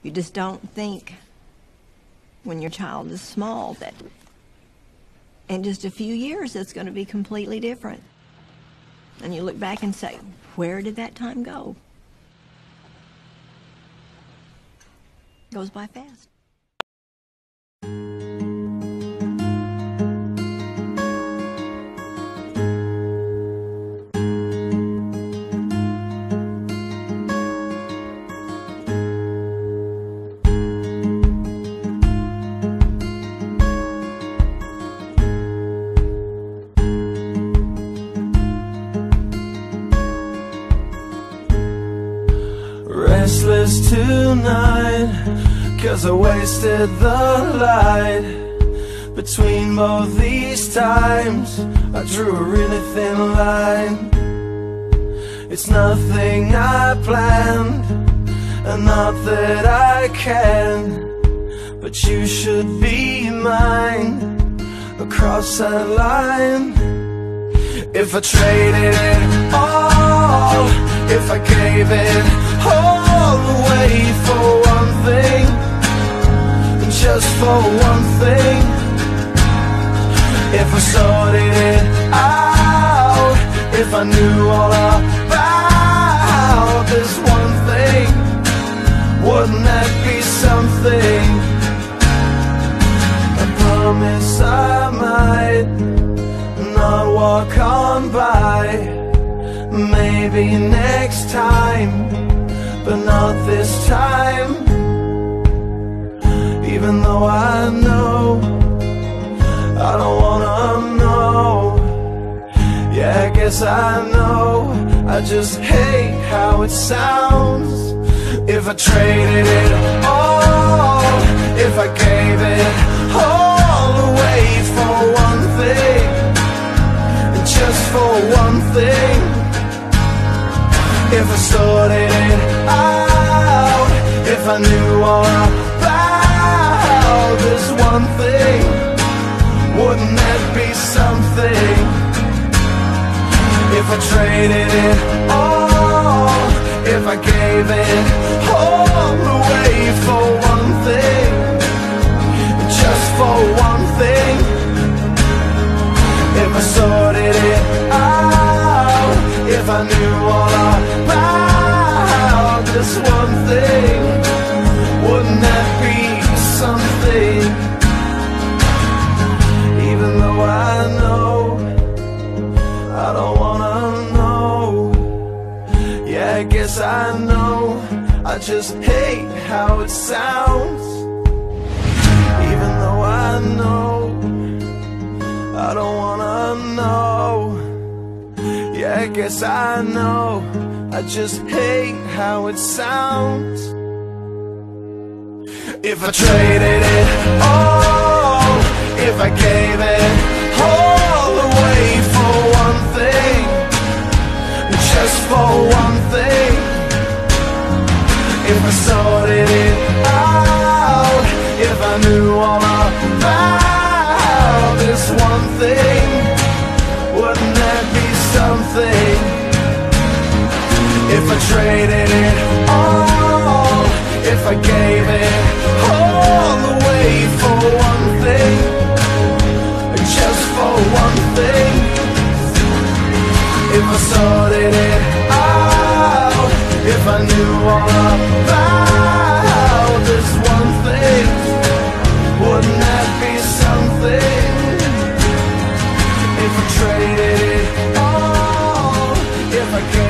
You just don't think when your child is small that in just a few years it's going to be completely different. And you look back and say, where did that time go? It goes by fast. Restless tonight, 'cause I wasted the light. Between both these times, I drew a really thin line. It's nothing I planned, and not that I can, but you should be mine across that line. If I traded it all, if I gave it all away for one thing, just for one thing, if I sorted it out, if I knew all about this one thing, wouldn't that be something? I promise I might not walk on by, maybe next time, but not this time. Even though I know I don't wanna know. Yeah, I guess I know, I just hate how it sounds. If I traded it all, if I gave it all away for one thing, just for one thing, if I sorted it out, if I knew all about this one thing, wouldn't that be something? If I traded it all, if I gave it all away for one thing, just for one thing, if I sorted it out, if I knew all about this one thing, wouldn't that be something? Even though I know I don't wanna know. Yeah, I guess I know, I just hate how it sounds. Even though I know I don't wanna know. Yeah, I guess I know, I just hate how it sounds. If I traded it all, if I gave it all away for one thing, just for one thing, if I sorted it out, if I knew all about this one thing, wouldn't that be something? If I traded it all, if I gave it all away for one thing, just for one thing, if I sorted it out, if I knew all about this one thing, wouldn't that be something? If I traded it all, if I gave